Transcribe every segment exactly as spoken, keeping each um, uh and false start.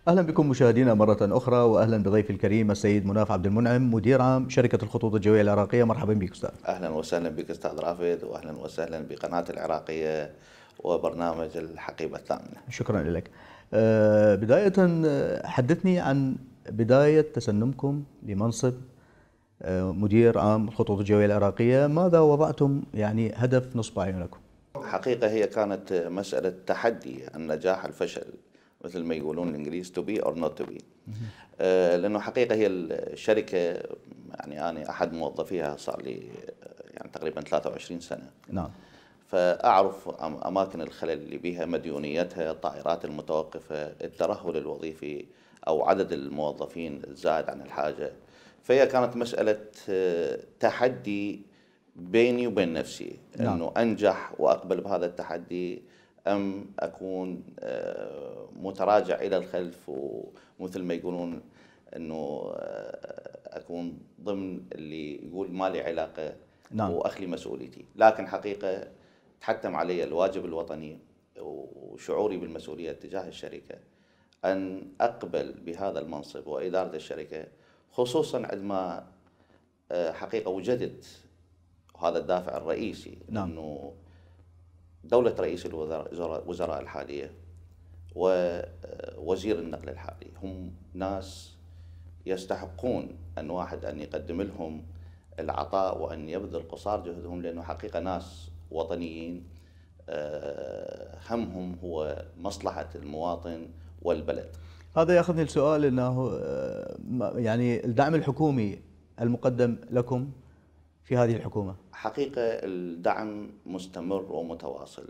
أهلا بكم مشاهدينا مرة أخرى، وأهلا بضيفي الكريم السيد مناف عبد المنعم، مدير عام شركة الخطوط الجوية العراقية. مرحبا بك أستاذ. أهلا وسهلا بك أستاذ رافد، وأهلا وسهلا بقناة العراقية وبرنامج الحقيبة الثامنة. شكرا لك. أه بداية آه، حدثني عن بداية تسنمكم لمنصب أه مدير عام الخطوط الجوية العراقية. ماذا وضعتم يعني هدف نصب أعينكم؟ حقيقة هي كانت مسألة تحدي، النجاح الفشل، مثل ما يقولون الإنجليز to be or not to be. آه، لأنه حقيقة هي الشركة، يعني أنا أحد موظفيها صار لي يعني تقريبا ثلاثة وعشرين سنة. نعم. فأعرف أم- أماكن الخلل اللي بها، مديونيتها، الطائرات المتوقفة، الترهل الوظيفي أو عدد الموظفين الزائد عن الحاجة. فهي كانت مسألة آه، تحدي بيني وبين نفسي، نعم. أنه أنجح وأقبل بهذا التحدي، أم أكون آه، متراجع إلى الخلف، ومثل ما يقولون أنه آه، أكون ضمن اللي يقول ما لي علاقة نعم. وأخلي مسؤوليتي. لكن حقيقة تحتم علي الواجب الوطني وشعوري بالمسؤولية تجاه الشركة أن أقبل بهذا المنصب وإدارة الشركة، خصوصا عندما آه، حقيقة وجدت وهذا الدافع الرئيسي، نعم. أنه دولة رئيس الوزراء وزراء الحالية ووزير النقل الحالي هم ناس يستحقون أن واحد أن يقدم لهم العطاء وأن يبذل قصارى جهدهم، لأنه حقيقة ناس وطنيين آه، همهم هو مصلحة المواطن والبلد. هذا ياخذني لسؤال انه آه، ما- يعني الدعم الحكومي المقدم لكم في هذه الحكومة. حقيقة الدعم مستمر ومتواصل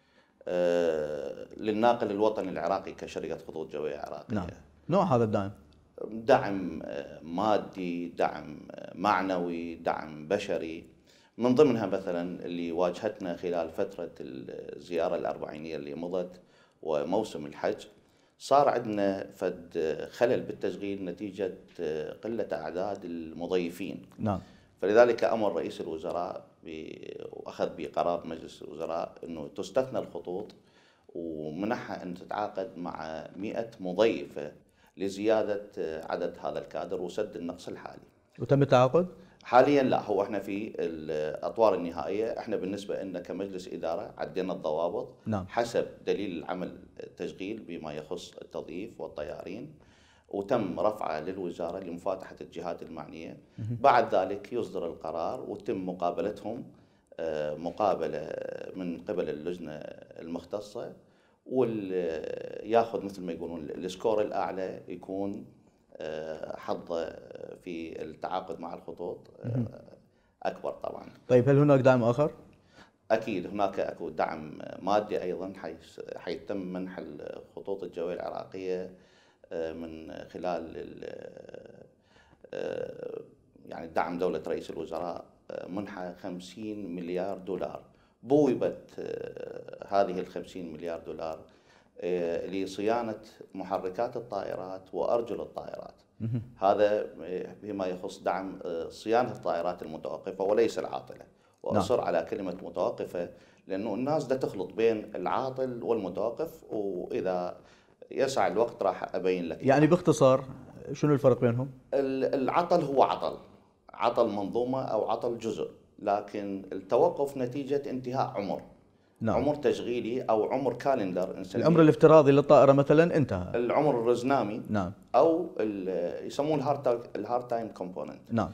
آه، للناقل الوطني العراقي كشركة خطوط جوية نعم. عراقية. نوع هذا الدعم؟ دعم آه، مادي، دعم آه، معنوي، دعم بشري. من ضمنها مثلا اللي واجهتنا خلال فترة الزيارة الأربعينية اللي مضت وموسم الحج، صار عندنا فد خلل بالتشغيل نتيجة آه، قلة أعداد المضيفين. نعم. فلذلك أمر رئيس الوزراء ب- وأخذ بقرار مجلس الوزراء أنه تستثنى الخطوط ومنحها أن تتعاقد مع مئة مضيفة لزيادة عدد هذا الكادر وسد النقص الحالي. وتم التعاقد؟ حاليا لا، هو احنا في الأطوار النهائية. احنا بالنسبة لنا كمجلس إدارة عدينا الضوابط نعم. حسب دليل العمل التشغيل بما يخص التضييف والطيارين، وتم رفعه للوزارة لمفاتحة الجهات المعنية. بعد ذلك يصدر القرار وتم مقابلتهم آه، مقابلة من قبل اللجنة المختصة، وياخذ مثل ما يقولون السكور الأعلى يكون آه، حظه في التعاقد مع الخطوط آه، أكبر طبعا. طيب، هل هناك دعم آخر؟ أكيد هناك أكو دعم مادي أيضا، حيث حيتم منح الخطوط الجوية العراقية آه، من خلال ال- آه، يعني دعم دولة رئيس الوزراء، آه، منحة خمسين مليار دولار. بوبت آه، هذه الخمسين مليار دولار آه، لصيانة محركات الطائرات وأرجل الطائرات. هذا آه، بما يخص دعم آه، صيانة الطائرات المتوقفة وليس العاطلة. نعم. وأصر على كلمة متوقفة لأنه الناس دا تخلط بين العاطل والمتوقف، وإذا يسع الوقت راح أبين لك يعني إياه. باختصار شنو الفرق بينهم؟ ال- العطل هو عطل، عطل منظومة أو عطل جزء، لكن التوقف نتيجة انتهاء عمر، نعم. عمر تشغيلي أو عمر كالندر العمر نسميه، الافتراضي للطائرة مثلا انتهى. العمر الرزنامي، نعم. أو ال- يسمونه الهارد الهارد تايم كومبوننت. نعم.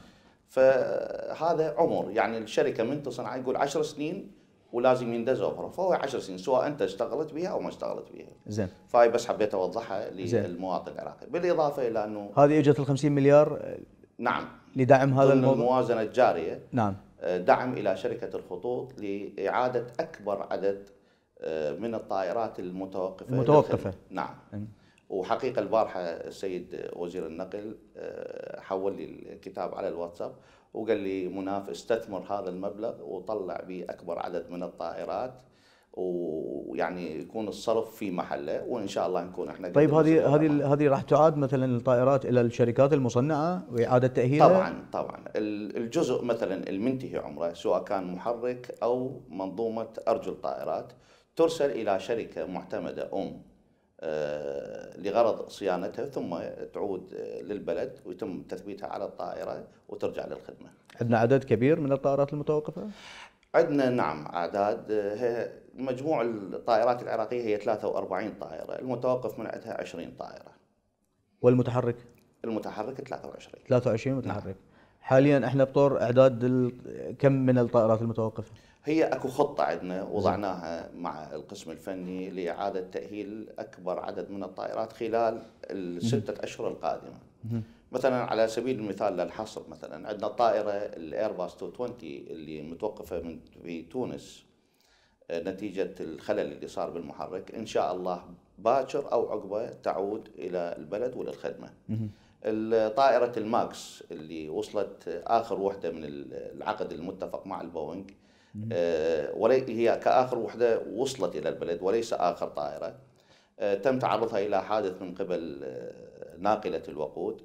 فهذا عمر، يعني الشركة من تصنع يقول عشر سنين ولازم يندز اوفر، فهو عشر سنين سواء انت اشتغلت بها او ما اشتغلت بها. زين. فهاي بس حبيت اوضحها زين. للمواطن العراقي، بالاضافه الى انه هذه اجت ال خمسين مليار نعم لدعم هذا ضمن الموضوع؟ الموازنه الجاريه نعم. آه، دعم الى شركه الخطوط لاعاده اكبر عدد آه، من الطائرات المتوقفه المتوقفة. للخدمة. نعم. أم. وحقيقه البارحه السيد وزير النقل آه، حول لي الكتاب على الواتساب وقال لي مناف استثمر هذا المبلغ وطلع به اكبر عدد من الطائرات، ويعني يكون الصرف في محله، وان شاء الله نكون احنا طيب، قد نصل هذه إلى ما- هذه هذه راح تعاد مثلا الطائرات الى الشركات المصنعة واعادة تأهيلها؟ طبعا طبعا ال- الجزء مثلا المنتهي عمره سواء كان محرك او منظومه ارجل طائرات ترسل الى شركه معتمده ام لغرض صيانتها، ثم تعود للبلد ويتم تثبيتها على الطائرة وترجع للخدمة. عندنا عدد كبير من الطائرات المتوقفة؟ عندنا نعم أعداد. مجموع الطائرات العراقية هي ثلاثة وأربعين طائرة، المتوقف من عندها عشرين طائرة. والمتحرك؟ المتحرك ثلاثة وعشرين. ثلاثة وعشرين متحرك. نعم. حاليا احنا بطور اعداد كم من الطائرات المتوقفة؟ هي اكو خطة عندنا وضعناها مع القسم الفني لإعادة تأهيل أكبر عدد من الطائرات خلال الستة أشهر القادمة. مثلا على سبيل المثال للحصر، مثلا عندنا الطائرة الإيرباص مئتين وعشرين اللي متوقفة من في تونس نتيجة الخلل اللي صار بالمحرك، إن شاء الله باكر أو عقبة تعود إلى البلد وللخدمة. الطائرة الماكس اللي وصلت آخر وحدة من العقد المتفق مع البوينغ، وهي هي كآخر وحدة وصلت إلى البلد وليس آخر طائرة، تم تعرضها إلى حادث من قبل ناقلة الوقود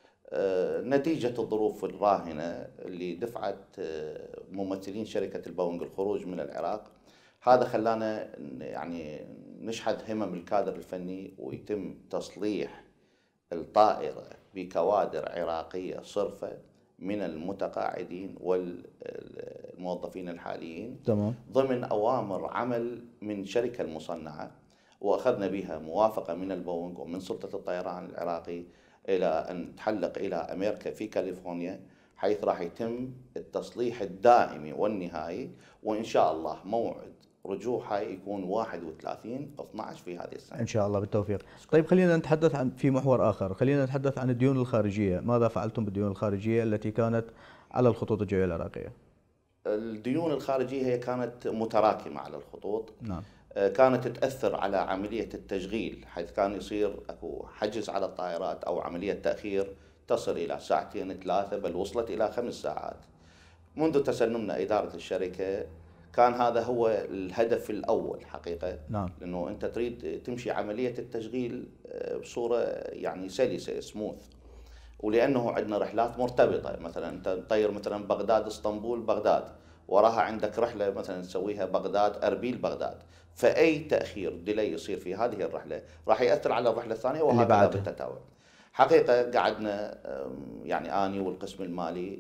نتيجة الظروف الراهنة اللي دفعت ممثلين شركة البوينغ الخروج من العراق. هذا خلانا يعني نشحذ همم الكادر الفني ويتم تصليح الطائرة بكوادر عراقية صرفة من المتقاعدين والموظفين الحاليين. تمام. ضمن أوامر عمل من شركة المصنعة، وأخذنا بها موافقة من البوينغ ومن سلطة الطيران العراقي إلى أن تحلق إلى أمريكا في كاليفورنيا، حيث راح يتم التصليح الدائمي والنهائي، وإن شاء الله موعد رجوعها يكون واحد وثلاثين اثناشر في هذه السنة إن شاء الله بالتوفيق. طيب خلينا نتحدث عن في محور آخر، خلينا نتحدث عن الديون الخارجية. ماذا فعلتم بالديون الخارجية التي كانت على الخطوط الجوية العراقية؟ الديون الخارجية هي كانت متراكمة على الخطوط. نعم. كانت تأثر على عملية التشغيل، حيث كان يصير أكو حجز على الطائرات أو عملية تأخير تصل إلى ساعتين ثلاثة، بل وصلت إلى خمس ساعات. منذ تسنمنا إدارة الشركة كان هذا هو الهدف الأول حقيقة. نعم. لأنه أنت تريد تمشي عملية التشغيل بصورة يعني سلسة سموث، ولأنه عندنا رحلات مرتبطة، مثلا أنت تطير مثلا بغداد اسطنبول بغداد، وراها عندك رحلة مثلا تسويها بغداد أربيل بغداد، فأي تأخير ديلي يصير في هذه الرحلة راح يأثر على الرحلة الثانية وهكذا بالتتابع. حقيقة قعدنا يعني أني والقسم المالي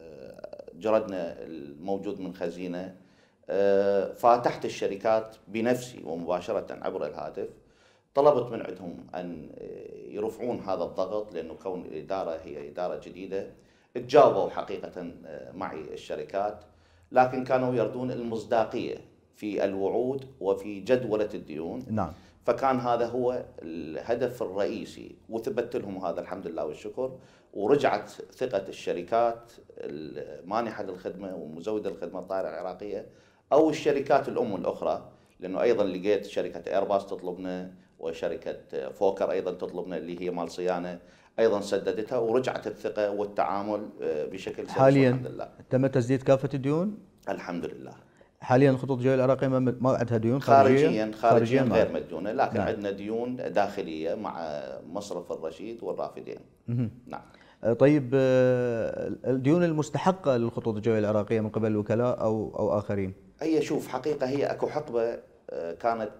جردنا الموجود من خزينة، فاتحت الشركات بنفسي ومباشرة عبر الهاتف، طلبت من عندهم أن يرفعون هذا الضغط، لأنه كون الإدارة هي إدارة جديدة. تجاوبوا حقيقة معي الشركات، لكن كانوا يردون المصداقية في الوعود وفي جدولة الديون. نعم. فكان هذا هو الهدف الرئيسي، وثبت لهم هذا الحمد لله والشكر، ورجعت ثقة الشركات المانحة للخدمة ومزودة الخدمة الطائرة العراقية أو الشركات الأم الأخرى، لأنه أيضا لقيت شركة إيرباص تطلبنا وشركة فوكر أيضا تطلبنا اللي هي مال صيانة، أيضا سددتها، ورجعت الثقة والتعامل بشكل سلس. حاليا الحمد لله تم تسديد كافة الديون؟ الحمد لله. حاليا الخطوط الجوية العراقية ما عندها ديون خارجية؟ خارجيا خارجيا غير مديونة، لكن نعم. عندنا ديون داخلية مع مصرف الرشيد والرافدين. نعم. طيب الديون المستحقة للخطوط الجوية العراقية من قبل الوكلاء أو أو آخرين؟ هي شوف حقيقة هي أكو حقبة كانت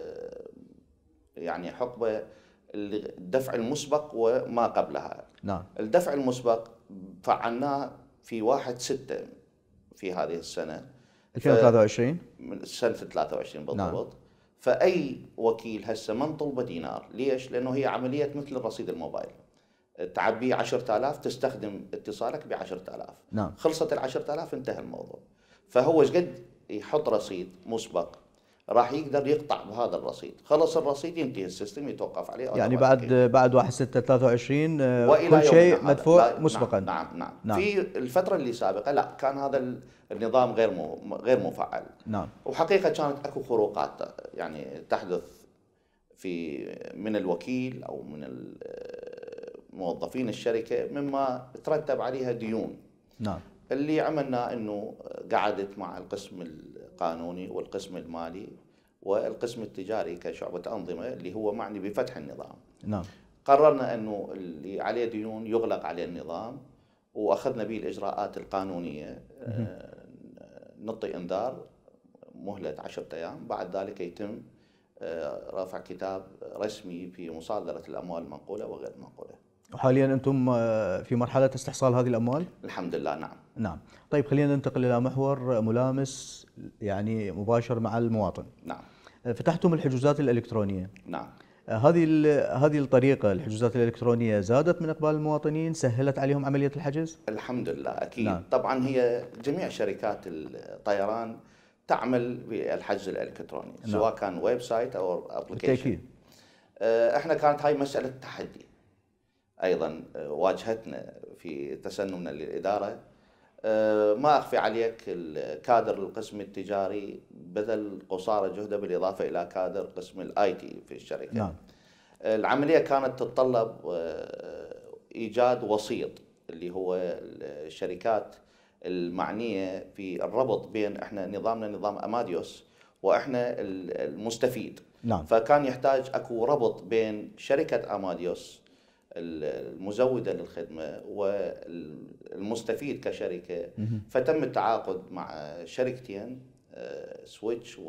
يعني حقبة الدفع المسبق وما قبلها. نعم. الدفع المسبق فعلناه في واحد ستة في هذه السنة ألفين وثلاثة وعشرين من سنة ثلاثة وعشرين بالضبط. نعم. فأي وكيل هسه ما نطلبه دينار. ليش؟ لأنه هي عملية مثل الرصيد الموبايل، تعبيه عشرة آلاف تستخدم اتصالك ب عشرة آلاف. نعم. خلصت ال عشرة آلاف انتهى الموضوع. فهو ايش قد يحط رصيد مسبق راح يقدر يقطع بهذا الرصيد، خلص الرصيد ينتهي السيستم يتوقف عليه. يعني بعد بعد واحد ستة ثلاثة وعشرين وإلى كل شيء يومنا مدفوع لا مسبقا. نعم نعم, نعم. نعم. في الفترة اللي سابقة لا كان هذا النظام غير مو غير مفعل. نعم. وحقيقة كانت اكو خروقات يعني تحدث في من الوكيل او من موظفين الشركة مما ترتب عليها ديون. نعم. اللي عملنا انه قعدت مع القسم القانوني والقسم المالي والقسم التجاري كشعبة أنظمة اللي هو معني بفتح النظام. نعم. قررنا انه اللي عليه ديون يغلق عليه النظام، واخذنا به الاجراءات القانونية. نعطي انذار مهلة عشرة ايام، بعد ذلك يتم رافع كتاب رسمي في مصادرة الأموال المنقولة وغير المنقولة. وحاليا أنتم في مرحلة استحصال هذه الأموال؟ الحمد لله نعم. نعم. طيب خلينا ننتقل إلى محور ملامس يعني مباشر مع المواطن. نعم. فتحتم الحجوزات الإلكترونية. نعم. هذه هذه الطريقة الحجوزات الإلكترونية زادت من إقبال المواطنين، سهلت عليهم عملية الحجز؟ الحمد لله أكيد. نعم. طبعا هي جميع شركات الطيران تعمل بالحجز الإلكتروني. نعم. سواء كان ويب سايت أو أبليكيشن. بالتأكيد. احنا كانت هاي مسألة تحدي أيضا واجهتنا في تسنمنا للإدارة. ما أخفي عليك الكادر القسم التجاري بذل قصارى جهده بالإضافة إلى كادر قسم الآي تي في الشركة. نعم. العملية كانت تتطلب إيجاد وسيط اللي هو الشركات المعنية في الربط بين إحنا نظامنا نظام أماديوس وإحنا المستفيد. نعم. فكان يحتاج أكو ربط بين شركة أماديوس المزودة للخدمة والمستفيد كشركة. فتم التعاقد مع شركتين سويتش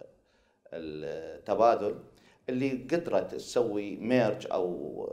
والتبادل اللي قدرت تسوي ميرج أو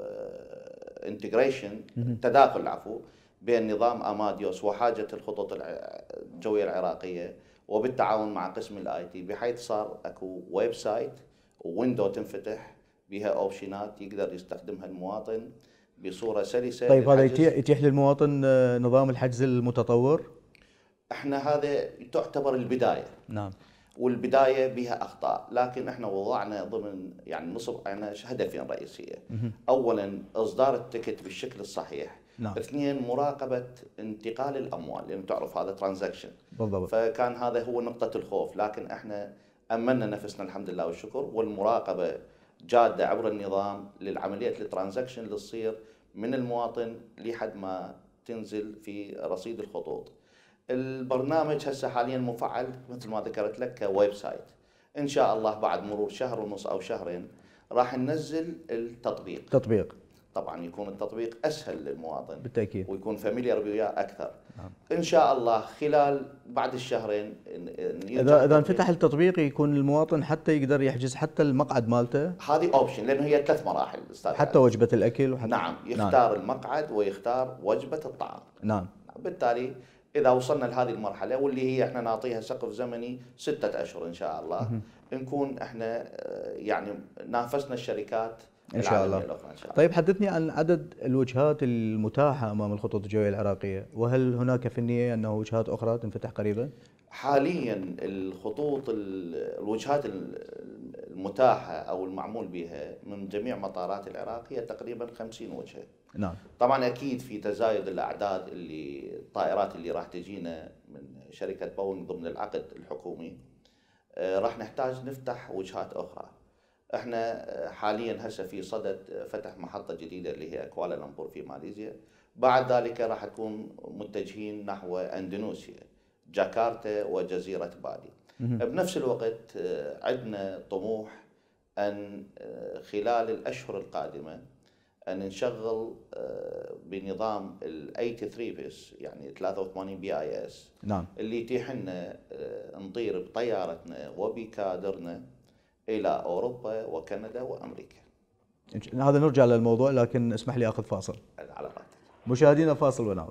انتجريشن تداخل عفوا بين نظام أماديوس وحاجة الخطوط الجوية العراقية وبالتعاون مع قسم الاي تي، بحيث صار اكو ويب سايت وويندو تنفتح بها اوبشنات يقدر يستخدمها المواطن بصوره سلسه. طيب هذا يتيح للمواطن نظام الحجز المتطور؟ احنا هذا تعتبر البدايه. نعم. والبدايه بها اخطاء، لكن احنا وضعنا ضمن يعني نصب عنا هدفين رئيسيه. اولا اصدار التكت بالشكل الصحيح. نعم. اثنين مراقبه انتقال الاموال، لان تعرف هذا ترانزاكشن. بالضبط. فكان هذا هو نقطه الخوف، لكن احنا امنا نفسنا الحمد لله والشكر، والمراقبه جاده عبر النظام للعمليه الترانزاكشن اللي تصير من المواطن لحد ما تنزل في رصيد الخطوط. البرنامج هسه حاليا مفعل مثل ما ذكرت لك كويب سايت. ان شاء الله بعد مرور شهر ونص او شهرين راح ننزل التطبيق. تطبيق. طبعا يكون التطبيق اسهل للمواطن بالتاكيد، ويكون فاميليار وياه اكثر. نعم. ان شاء الله خلال بعد الشهرين اذا اذا انفتح التطبيق يكون المواطن حتى يقدر يحجز حتى المقعد مالته. هذه اوبشن، لانه هي ثلاث مراحل استاذ. حتى يعني. وجبه الاكل وحتى نعم، يختار نعم. المقعد ويختار وجبه الطعام. نعم. بالتالي إذا وصلنا لهذه المرحلة واللي هي احنا نعطيها سقف زمني ستة أشهر إن شاء الله، نكون احنا يعني نافسنا الشركات إن شاء الله. الأخرى إن شاء الله. طيب حدثني عن عدد الوجهات المتاحة أمام الخطوط الجوية العراقية، وهل هناك في النية أنه وجهات أخرى تنفتح قريبا؟ حاليا الخطوط الوجهات المتاحة أو المعمول بها من جميع مطارات العراق هي تقريبا خمسين وجهة. نعم. طبعا أكيد في تزايد الأعداد اللي الطائرات اللي راح تجينا من شركة بوينغ ضمن العقد الحكومي، راح نحتاج نفتح وجهات أخرى. احنا حاليا هسه في صدد فتح محطة جديدة اللي هي كوالالمبور في ماليزيا، بعد ذلك راح نكون متجهين نحو اندونيسيا، جاكرتا وجزيرة بالي. بنفس الوقت عندنا طموح أن خلال الأشهر القادمة أن نشغل بنظام ال ثمانية وثمانين بس، يعني ثلاثة وثمانين بي اي اس. نعم. اللي يتيح لنا نطير بطيارتنا وبكادرنا إلى أوروبا وكندا وأمريكا. هذا نرجع للموضوع، لكن اسمح لي أخذ فاصل. على رأيك. مشاهدينا فاصل ونعود.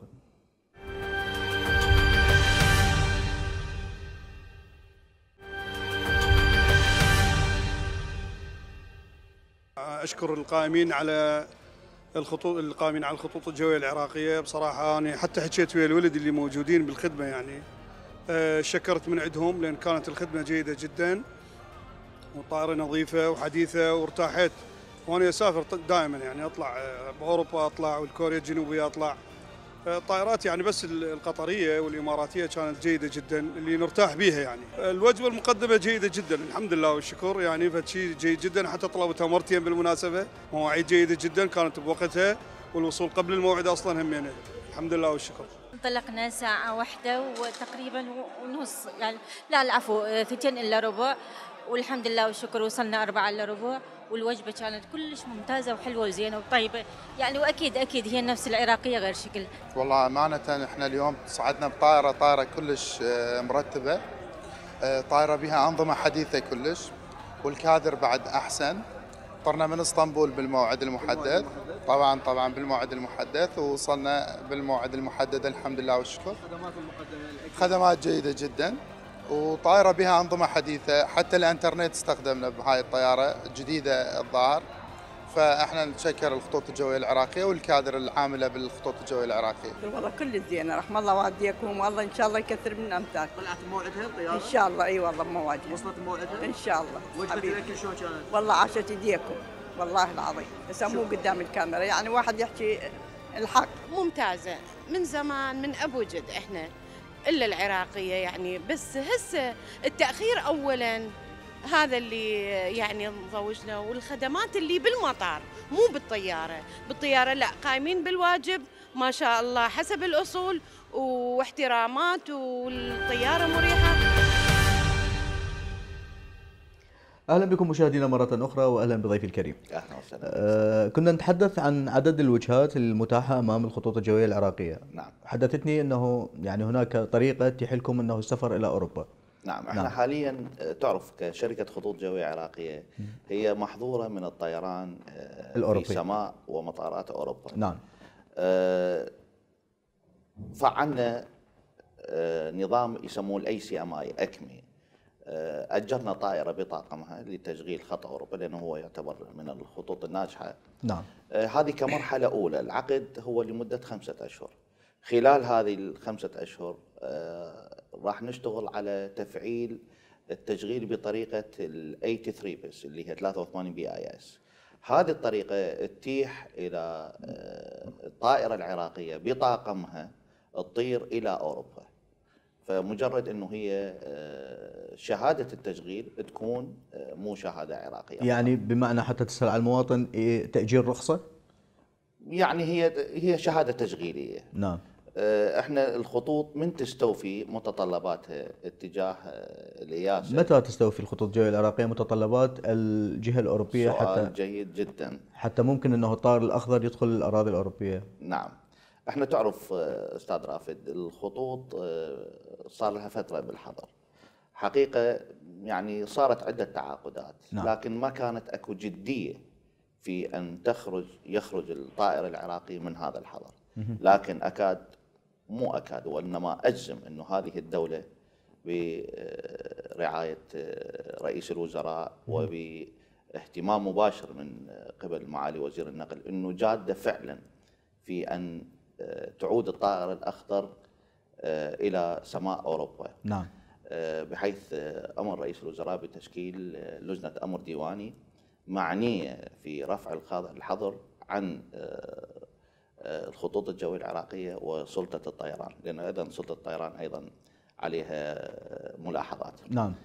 أشكر القائمين على الخطوط القائمين على الخطوط الجوية العراقية. بصراحة أنا حتى حكيت ويا الولد اللي موجودين بالخدمة، يعني شكرت من عندهم لأن كانت الخدمة جيدة جدا وطائرة نظيفة وحديثة، وارتاحت وأنا أسافر دائما، يعني أطلع بأوروبا أطلع والكوريا الجنوبية أطلع. الطائرات يعني بس القطرية والإماراتية كانت جيدة جدا اللي نرتاح بيها. يعني الوجبة المقدمة جيدة جدا الحمد لله والشكر، يعني فشي جيد جدا، حتى طلبتها مرتين بالمناسبة، مواعيد جيدة جدا كانت بوقتها، والوصول قبل الموعد أصلا همينة الحمد لله والشكر. انطلقنا ساعة واحدة وتقريبا ونص، يعني لا العفو اثنتين إلا ربع، والحمد لله والشكر وصلنا أربعة إلا ربع، والوجبة كانت كلش ممتازة وحلوة وزينة وطيبة، يعني وأكيد أكيد هي نفس العراقية غير شكل. والله أمانة إحنا اليوم صعدنا بطائرة طائرة كلش مرتبة، طائرة بها أنظمة حديثة كلش، والكادر بعد احسن. طرنا من اسطنبول بالموعد المحدد، طبعا طبعا بالموعد المحدد، ووصلنا بالموعد المحدد الحمد لله والشكر. خدمات جيدة جدا، وطائرة بها أنظمة حديثة، حتى الانترنت استخدمنا بهاي الطيارة جديدة الظاهر. فاحنا نشكر الخطوط الجوية العراقية والكادر العاملة بالخطوط الجوية العراقية. والله كل زين، رحم الله والديكم، والله ان شاء الله يكثر من امثال. طلعت بموعدها الطيارة؟ ان شاء الله اي والله بموعدها. وصلت بموعدها؟ ان شاء الله. وجبة الاكل شلون كانت؟ والله عاشت يديكم والله العظيم، بس مو قدام الكاميرا، يعني واحد يحكي الحق. ممتازة من زمان، من ابو جد احنا الا العراقية يعني، بس هسه التأخير اولا هذا اللي يعني مضوجنا، والخدمات اللي بالمطار مو بالطيارة، بالطيارة لا قايمين بالواجب ما شاء الله حسب الأصول واحترامات، والطيارة مريحة. اهلا بكم مشاهدينا مره اخرى، واهلا بضيفي الكريم. اهلا وسهلا. آه كنا نتحدث عن عدد الوجهات المتاحه امام الخطوط الجويه العراقيه. نعم. حدثتني انه يعني هناك طريقه تتيح لكم انه السفر الى اوروبا. نعم، احنا نعم. حاليا تعرف كشركه خطوط جويه عراقيه هي محظوره من الطيران الأوروبي في سماء ومطارات اوروبا. نعم. آه فعلنا آه نظام يسموه الاي سي ام اي اكمي. آه اجرنا طائره بطاقمها لتشغيل خط اوروبا، لانه هو يعتبر من الخطوط الناجحه. نعم. آه هذه كمرحله اولى، العقد هو لمده خمسه اشهر. خلال هذه الخمسه اشهر آه راح نشتغل على تفعيل التشغيل بطريقه ال ثمانية وثمانين بس اللي هي ثلاثة وثمانين بي اي اس. هذه الطريقه تتيح الى الطائره العراقيه بطاقمها تطير الى اوروبا. فمجرد انه هي شهاده التشغيل تكون مو شهاده عراقيه. يعني بمعنى حتى تسهل على المواطن تاجير رخصه؟ يعني هي هي شهاده تشغيليه. نعم. احنا الخطوط من تستوفي متطلباتها اتجاه الإياسة. متى تستوفي الخطوط الجوية العراقية متطلبات الجهة الأوروبية؟ سؤال حتى جيد جدا. حتى ممكن أنه الطائر الأخضر يدخل الأراضي الأوروبية. نعم. احنا تعرف أستاذ رافد الخطوط صار لها فترة بالحظر. حقيقة يعني صارت عدة تعاقدات. نعم. لكن ما كانت أكو جدية في أن تخرج يخرج الطائر العراقي من هذا الحظر. لكن أكاد مو أكاد وإنما أجزم أنه هذه الدولة برعاية رئيس الوزراء وباهتمام مباشر من قبل معالي وزير النقل أنه جادة فعلا في أن تعود الطائر الأخضر إلى سماء أوروبا. نعم. بحيث أمر رئيس الوزراء بتشكيل لجنة أمر ديواني معنية في رفع الحظر عن الخطوط الجوية العراقية وسلطة الطيران، لأن أيضا سلطة الطيران أيضا عليها ملاحظات. نعم.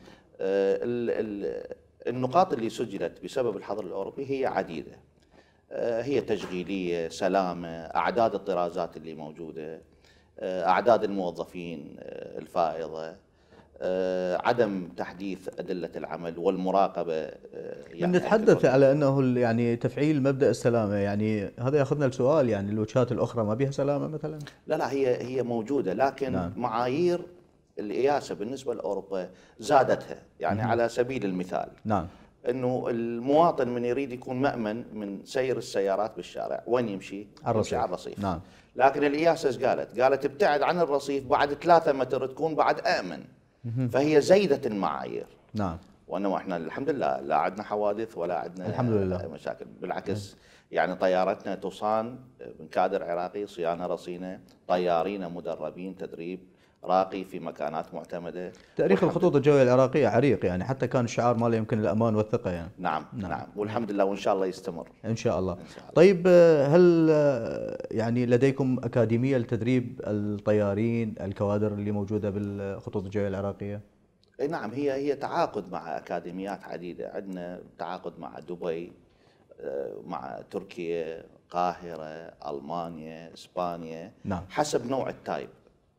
النقاط اللي سجلت بسبب الحظر الأوروبي هي عديدة، هي تشغيلية، سلامة، أعداد الطرازات اللي موجودة، أعداد الموظفين الفائضة، عدم تحديث أدلة العمل والمراقبة. يعني نتحدث على أنه يعني تفعيل مبدأ السلامة، يعني هذا ياخذنا لسؤال، يعني الوجهات الأخرى ما بها سلامة مثلا؟ لا لا هي هي موجودة، لكن نعم. معايير الإياسة بالنسبة لأوروبا زادتها، يعني مم. على سبيل المثال نعم. انه المواطن من يريد يكون مأمن من سير السيارات بالشارع وين يمشي؟ الرصيف. يمشي على الرصيف. نعم. لكن الإياسة ايش قالت؟ قالت ابتعد عن الرصيف بعد ثلاثة متر تكون بعد آمن. فهي زيدت المعايير. نعم. وانه احنا الحمد لله لا عندنا حوادث ولا عندنا الحمد لله مشاكل، بالعكس يعني طيارتنا تصان من كادر عراقي، صيانه رصينه، طيارين مدربين تدريب راقي في مكانات معتمده. تاريخ الخطوط الجويه العراقيه عريق، يعني حتى كان الشعار ماله يمكن الامان والثقه يعني. نعم نعم, نعم. والحمد لله وان شاء الله يستمر. ان شاء الله. إن شاء الله. طيب هل يعني لديكم اكاديميه لتدريب الطيارين الكوادر اللي موجوده بالخطوط الجويه العراقيه؟ نعم، هي هي تعاقد مع اكاديميات عديده، عندنا تعاقد مع دبي، مع تركيا، القاهره، المانيا، اسبانيا. نعم. حسب نوع التايب،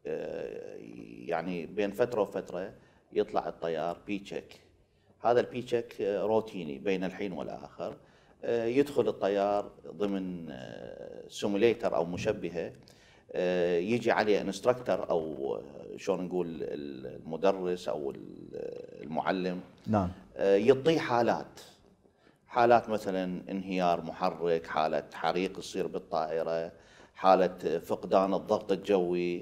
يعني بين فتره وفتره يطلع الطيار بي تشيك. هذا البي تشيك روتيني بين الحين والاخر، يدخل الطيار ضمن سيموليتر او مشبهه يجي عليه انستراكتور او شلون نقول المدرس او المعلم، نعم، يعطيه حالات حالات مثلا انهيار محرك، حالة حريق يصير بالطائرة، حالة فقدان الضغط الجوي،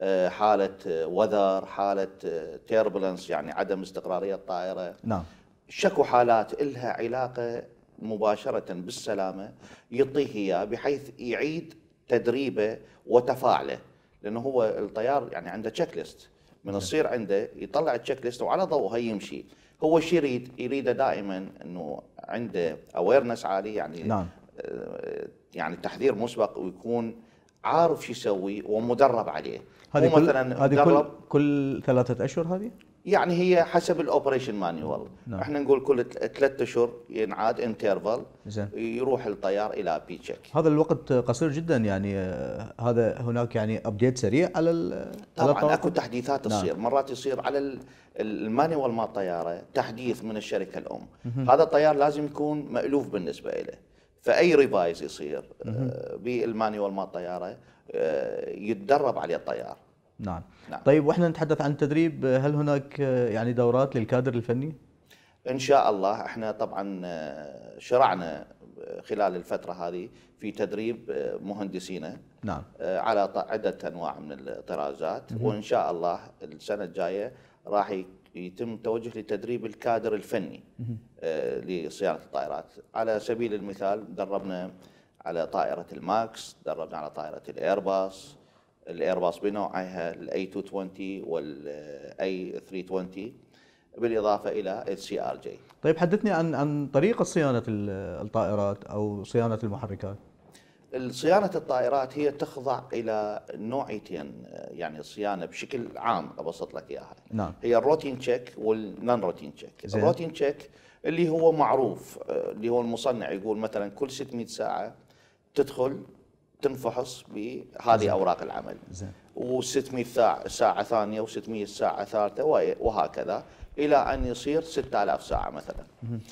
حالة وذر، حالة تيربلنس يعني عدم استقرارية الطائرة. نعم، شكو حالات إلها علاقة مباشرة بالسلامة يعطيه إياه بحيث يعيد تدريبه وتفاعله، لأنه هو الطيار يعني عنده تشيك ليست، من يصير عنده يطلع التشيك ليست وعلى ضوءها يمشي. هو ايش يريد؟ يريده دائما انه عنده اويرنس عالي، يعني نعم، يعني تحذير مسبق، ويكون عارف شو يسوي ومدرب عليه. هذه هو كل مثلا هذه كل مدرب كل ثلاثة اشهر هذه؟ يعني هي حسب الاوبريشن مانيوال. نعم. احنا نقول كل ثلاثة اشهر ينعاد انترفال، زين. يروح الطيار الى بي تشيك. هذا الوقت قصير جدا يعني. آه، هذا هناك يعني ابديت سريع على ال- على طبعا اكو الطواقم؟ تحديثات نعم. تصير، مرات يصير على ال- المانيوال مال الطياره تحديث من الشركه الام. هذا الطيار لازم يكون مألوف بالنسبه له، فاي ريفايز يصير آه، بالمانيوال مال الطياره آه، يتدرب عليه الطيار. نعم. نعم. طيب واحنا نتحدث عن التدريب، هل هناك آه، يعني دورات للكادر الفني؟ ان شاء الله احنا طبعا آه، شرعنا خلال الفتره هذه في تدريب آه، مهندسينا نعم. آه، على ط- عده انواع من الطرازات، وان شاء الله السنه الجايه راح ي- يتم توجه لتدريب الكادر الفني آه، لصيانه الطائرات. على سبيل المثال دربنا على طائره الماكس، دربنا على طائره الايرباص، الايرباص بنوعيها الاي مئتين وعشرين والاي ثلاثمئة وعشرين، بالاضافه الى السي ار جي. طيب حدثني عن عن طريقة صيانة ال- الطائرات او صيانة المحركات. صيانة الطائرات هي تخضع إلى نوعيتين، يعني الصيانة بشكل عام أبسط لك إياها. نعم. هي الروتين تشيك والنون روتين تشيك. زين. الروتين تشيك اللي هو معروف، آه، اللي هو المصنع يقول مثلا كل ستمئة ساعة تدخل تنفحص بهذه أوراق العمل، زين. و600 ساعة ساعة ثانية، و600 ساعة ثالثة، وهكذا إلى أن يصير ستة آلاف ساعة مثلا.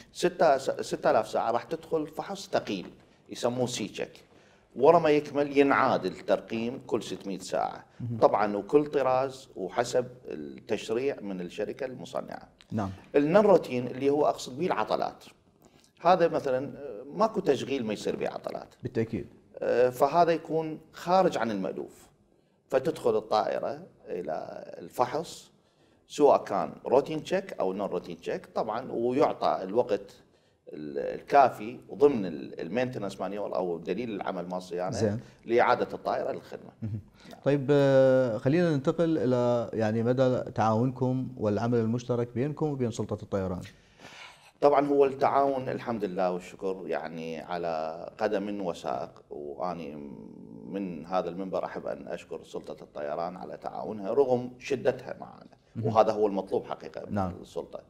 ستة آلاف ساعة راح تدخل فحص ثقيل يسموه سي تشيك، ورا ما يكمل ينعاد الترقيم كل ستمئة ساعة. طبعا وكل طراز وحسب التشريع من الشركة المصنعة. نعم. النون روتين اللي هو أقصد به العطلات، هذا مثلا ماكو تشغيل ما يصير به عطلات، بالتأكيد. آه، فهذا يكون خارج عن المألوف، فتدخل الطائرة إلى الفحص سواء كان روتين تشيك أو نون روتين تشيك طبعا، ويعطى الوقت الكافي ضمن المينتنس مانيوال او دليل العمل مال الصيانه لاعاده الطائره للخدمه. طيب آه، خلينا ننتقل الى يعني مدى تعاونكم والعمل المشترك بينكم وبين سلطه الطيران. طبعا هو التعاون الحمد لله والشكر يعني على قدم وساق، واني من هذا المنبر احب ان اشكر سلطه الطيران على تعاونها رغم شدتها معنا، وهذا هو المطلوب حقيقه من نعم. السلطه،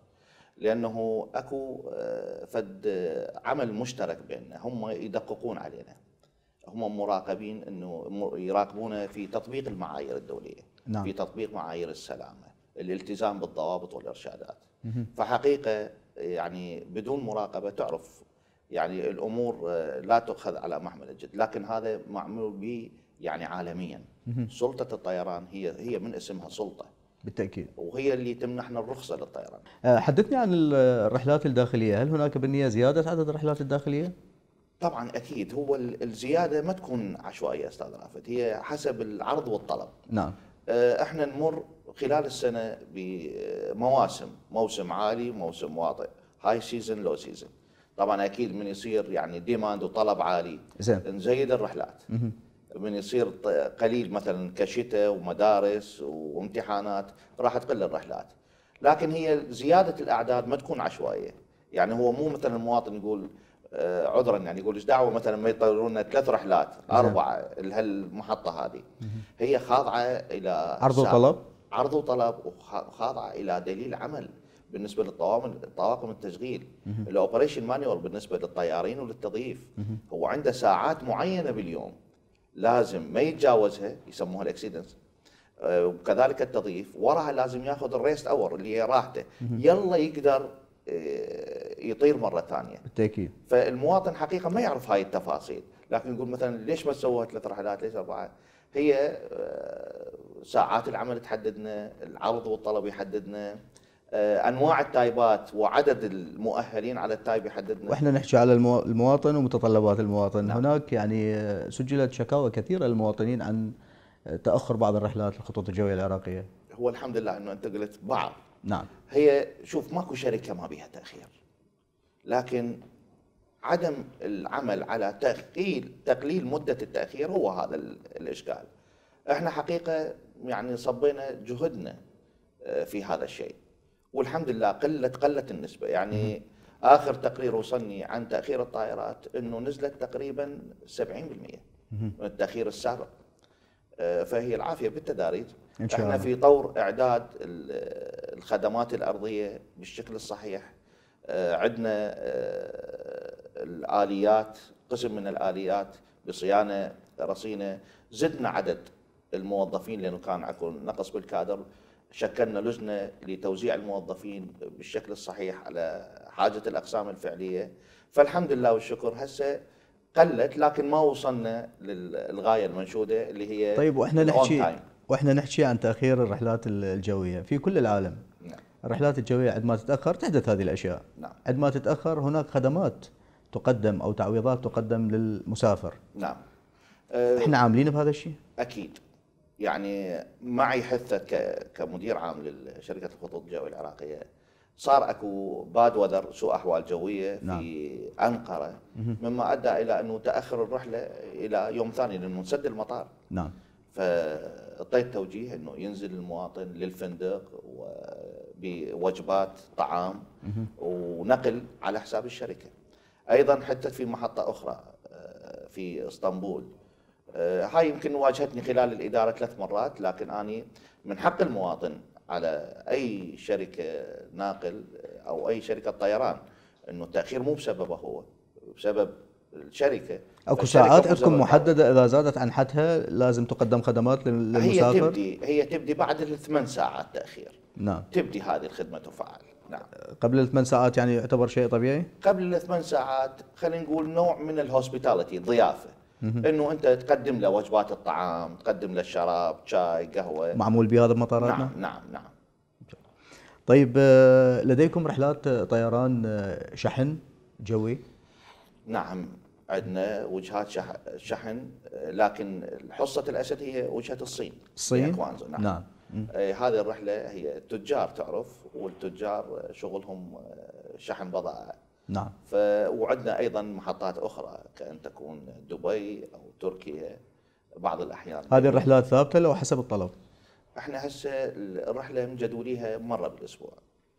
لانه اكو فد عمل مشترك بيننا، هم يدققون علينا، هم مراقبين انه يراقبونا في تطبيق المعايير الدوليه. نعم. في تطبيق معايير السلامه، الالتزام بالضوابط والارشادات. فحقيقه يعني بدون مراقبه تعرف يعني الامور لا تؤخذ على محمل الجد، لكن هذا معمول به يعني عالميا. سلطه الطيران هي هي من اسمها سلطه بالتأكيد، وهي اللي تمنحنا الرخصة للطيران. حدثني عن الرحلات الداخلية، هل هناك بنية زيادة عدد الرحلات الداخلية؟ طبعا أكيد، هو الزيادة ما تكون عشوائية أستاذ رافد، هي حسب العرض والطلب. نعم. احنا نمر خلال السنة بمواسم، موسم عالي، موسم واطئ، هاي سيزن لو سيزن. طبعا أكيد من يصير يعني ديماند وطلب عالي زين نزيد الرحلات. م- من يصير قليل مثلا كشتاء ومدارس وامتحانات راح تقل الرحلات، لكن هي زياده الاعداد ما تكون عشوائيه. يعني هو مو مثلا المواطن يقول آه عذرا يعني يقول ايش دعوه مثلا ما يطيرون لنا ثلاث رحلات اربعه لهالمحطه هذه. هي خاضعه الى عرض وطلب، عرض وطلب، وخاضعه الى دليل عمل بالنسبه للطواقم طواقم التشغيل. الاوبريشن مانيوال بالنسبه للطيارين وللتضييف هو عنده ساعات معينه باليوم لازم ما يتجاوزها، يسموها الاكسيدنس. آه وكذلك التضييف وراها لازم ياخذ الريست اور اللي هي راحته، يلا يقدر آه يطير مره ثانيه. بالتاكيد. فالمواطن حقيقه ما يعرف هاي التفاصيل، لكن يقول مثلا ليش ما سووا ثلاث رحلات، ليش اربعه؟ هي ساعات العمل تحددنا، العرض والطلب يحددنا، انواع التايبات وعدد المؤهلين على التايب يحددنا. واحنا نحكي على المواطن ومتطلبات المواطن. نعم. هناك يعني سجلت شكاوى كثيره للمواطنين عن تاخر بعض الرحلات الخطوط الجويه العراقيه. هو الحمد لله انه انت قلت بعض. نعم. هي شوف ماكو شركه ما بيها تاخير، لكن عدم العمل على تقليل تقليل مده التاخير هو هذا الاشكال. احنا حقيقه يعني صبينا جهدنا في هذا الشيء، والحمد لله قلت قلت النسبه. يعني اخر تقرير وصلني عن تاخير الطائرات انه نزلت تقريبا سبعين بالمئة من التاخير السابق. فهي العافيه بالتداريج. إن شاء احنا الله. في طور اعداد الخدمات الارضيه بالشكل الصحيح. عندنا الاليات، قسم من الاليات بصيانه رصينه. زدنا عدد الموظفين لانه كان اكو نقص بالكادر. شكلنا لجنه لتوزيع الموظفين بالشكل الصحيح على حاجه الاقسام الفعليه. فالحمد لله والشكر هسه قلت، لكن ما وصلنا للغايه المنشوده اللي هي طيب واحنا الأون نحكي تايم. واحنا نحكي عن تاخير الرحلات الجويه في كل العالم. نعم. الرحلات الجويه عندما تتاخر تحدث هذه الاشياء. نعم. عندما تتاخر هناك خدمات تقدم او تعويضات تقدم للمسافر. نعم. احنا عاملين بهذا الشيء؟ اكيد. يعني معي حثه كمدير عام لشركه الخطوط الجويه العراقيه. صار اكو باد وذر، سوء احوال جويه نعم. في انقره، مما ادى الى انه تاخر الرحله الى يوم ثاني لانه نسد المطار. نعم. فاعطيت توجيه انه ينزل المواطن للفندق بوجبات طعام ونقل على حساب الشركه. ايضا حتى في محطه اخرى في اسطنبول، هاي يمكن واجهتني خلال الاداره ثلاث مرات، لكن اني من حق المواطن على اي شركه ناقل او اي شركه طيران انه التاخير مو بسببه هو، بسبب الشركه. اكو ساعات عندكم محدده اذا زادت عن حدها لازم تقدم خدمات للمسافر؟ هي تبدي هي تبدي بعد الثمان ساعات تاخير. نعم. تبدي هذه الخدمه تفعل. نعم. قبل الثمان ساعات يعني يعتبر شيء طبيعي؟ قبل الثمان ساعات خلينا نقول نوع من الهوسبيتاليتي، ضيافه. انه انت تقدم له وجبات الطعام، تقدم له الشراب، شاي، قهوه. معمول بهذا بمطاراتنا؟ نعم نعم نعم. طيب لديكم رحلات طيران شحن جوي؟ نعم عندنا وجهات شحن، لكن حصة الأسد هي وجهة الصين. الصين؟ نعم, نعم. آه هذه الرحلة هي تجار تعرف، والتجار شغلهم شحن بضائع. نعم. ف وعندنا أيضا محطات أخرى كأن تكون دبي أو تركيا بعض الأحيان. هذه الرحلات ثابتة لو حسب الطلب؟ احنا هسه الرحلة مجدوليها مرة بالأسبوع.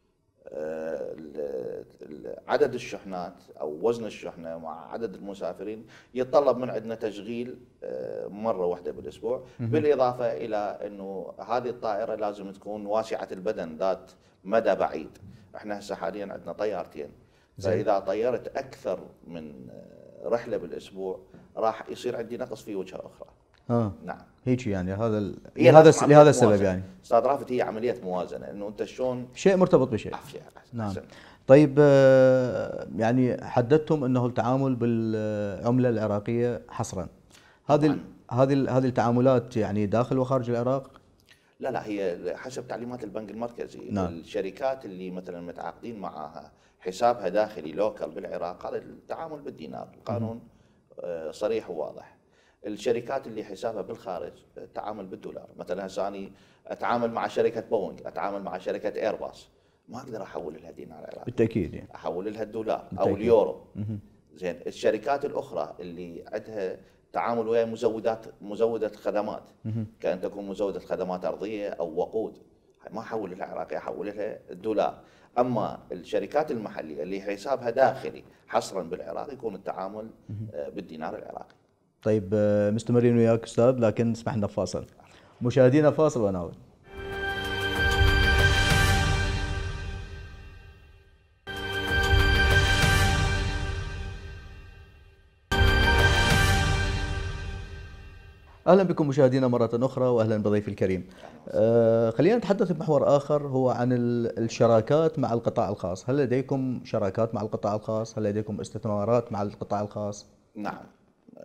عدد الشحنات او وزن الشحنه مع عدد المسافرين يتطلب من عندنا تشغيل مره واحده بالاسبوع، بالاضافه الى انه هذه الطائره لازم تكون واسعه البدن ذات مدى بعيد. احنا هسه حاليا عندنا طيارتين، فاذا طيرت اكثر من رحله بالاسبوع راح يصير عندي نقص في وجهه اخرى. اه نعم. هيك يعني هذا لهذا لهذا السبب يعني. استاذ رافد هي عمليه موازنه، انه انت شلون شيء مرتبط بشيء. عافيه. نعم. طيب يعني حددتم انه التعامل بالعمله العراقيه حصرا. هذه هذه هذه التعاملات يعني داخل وخارج العراق؟ لا لا، هي حسب تعليمات البنك المركزي. نعم. الشركات اللي مثلا متعاقدين معها حسابها داخلي لوكال بالعراق، هذا التعامل بالدينار، القانون صريح وواضح. الشركات اللي حسابها بالخارج التعامل بالدولار. مثلا هسه اني اتعامل مع شركه بوينغ، اتعامل مع شركه ايرباص، ما اقدر احول لها دينار عراقي. بالتاكيد يعني. احول لها الدولار بالتأكيد. او اليورو. زين، الشركات الاخرى اللي عندها تعامل ويا مزودات مزوده خدمات، كأن تكون مزوده خدمات ارضيه او وقود، ما احول لها عراقي، احول لها الدولار. اما الشركات المحليه اللي حسابها داخلي حصرا بالعراق يكون التعامل بالدينار العراقي. طيب مستمرين وياك استاذ، لكن اسمح لنا فاصل. مشاهدينا فاصل ونعود. اهلا بكم مشاهدينا مره اخرى، واهلا بضيفي الكريم. آه خلينا نتحدث بمحور اخر هو عن الشراكات مع القطاع الخاص. هل لديكم شراكات مع القطاع الخاص؟ هل لديكم استثمارات مع القطاع الخاص؟ نعم،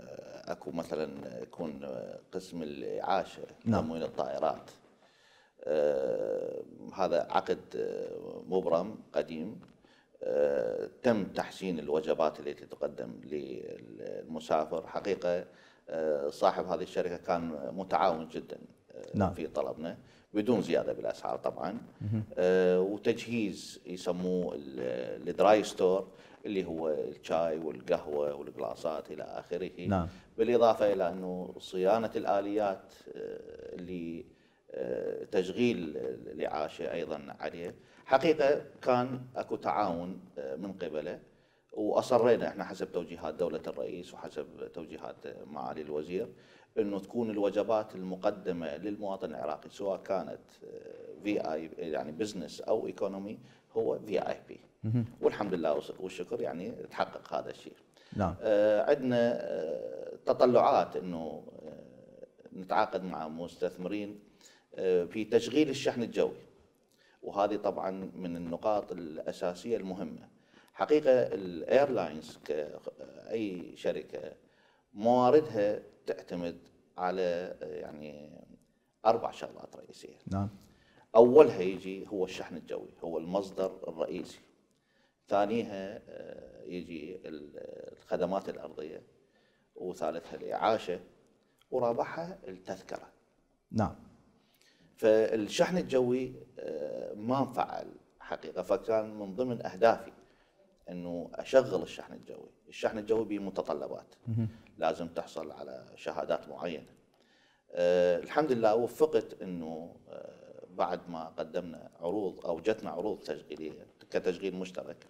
اكو مثلا يكون قسم الاعاشه نعم. تموين الطائرات. آه هذا عقد مبرم قديم. آه تم تحسين الوجبات التي تقدم للمسافر. حقيقه آه صاحب هذه الشركه كان متعاون جدا آه نعم. في طلبنا بدون زياده بالاسعار طبعا. آه وتجهيز يسموه الدراي ستور اللي هو الشاي والقهوه والقلاصات الى اخره. نعم. بالاضافه الى انه صيانه الاليات اللي تشغيل الاعاشه ايضا عليه. حقيقه كان اكو تعاون من قبله، واصرينا احنا حسب توجيهات دوله الرئيس وحسب توجيهات معالي الوزير انه تكون الوجبات المقدمه للمواطن العراقي سواء كانت في اي يعني بزنس او ايكونومي هو في اي بي. والحمد لله والشكر يعني تحقق هذا الشيء. نعم. آه عندنا آه تطلعات انه آه نتعاقد مع مستثمرين آه في تشغيل الشحن الجوي، وهذه طبعا من النقاط الاساسيه المهمه. حقيقه الايرلاينز كاي شركه مواردها تعتمد على يعني اربع شغلات رئيسيه. نعم. اولها يجي هو الشحن الجوي، هو المصدر الرئيسي. ثانيها يجي الخدمات الارضيه، وثالثها الاعاشه، ورابعها التذكره. نعم. فالشحن الجوي ما انفعل حقيقه، فكان من ضمن اهدافي انه اشغل الشحن الجوي. الشحن الجوي بمتطلبات لازم تحصل على شهادات معينه. أه الحمد لله وفقت انه أه بعد ما قدمنا عروض او جتنا عروض تشغيليه كتشغيل مشترك،